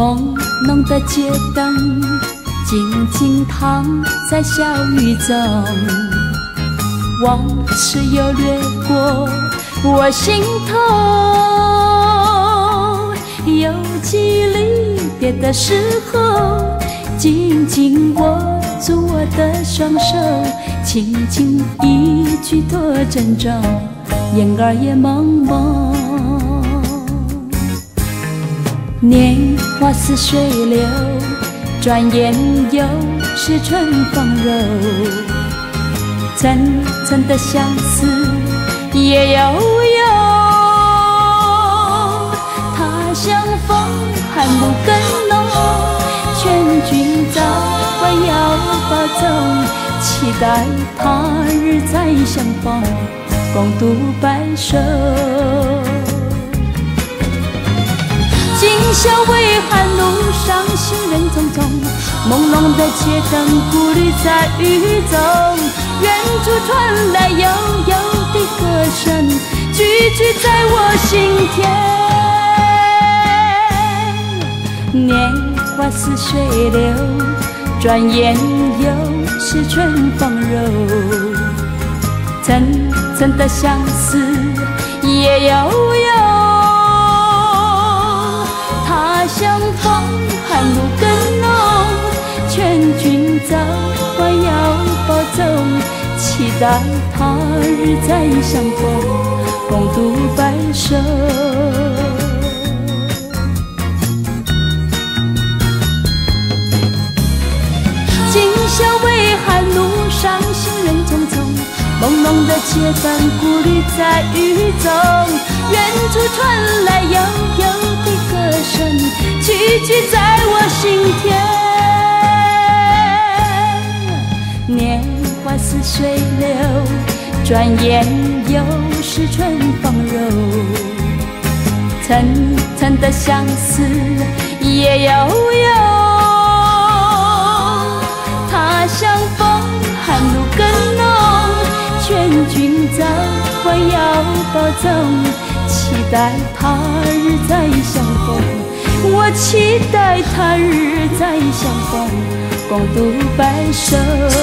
朦胧的街灯静静躺在小雨中，往事又掠过我心头。有几离别的时候，紧紧握住我的双手，轻轻一句多珍重，眼儿也朦胧。年华似水流，转眼又是春风柔。层层的相思也悠悠，他乡风寒露更浓，劝君早晚要保重，期待他日再相逢，共度白首。今宵微寒，路上行人匆匆，朦胧的街灯孤立在雨中，远处传来悠悠的歌声，句句在我心田。年华似水流，转眼又是春风柔。层层的相思也悠悠，他乡风寒露更浓，劝君早晚要保重，期待他日再相逢，共度白首。今宵微寒，路上行人匆匆，朦胧的街灯孤立在雨中，远处传来悠悠的歌声，句句在我心田。年华似水流，转眼又是春风柔。层层的相思也悠悠，他乡风寒露更浓，劝君早晚要保重，期待他日再相逢。我期待他日再相逢，共度白首。